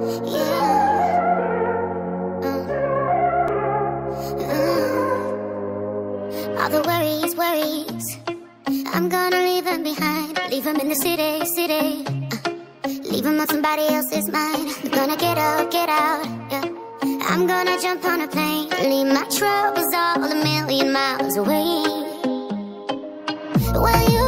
All the worries, I'm gonna leave them behind. Leave them in the city. Leave them on somebody else's mind. I'm gonna get out, yeah. I'm gonna jump on a plane. Leave my troubles all a million miles away. Well, you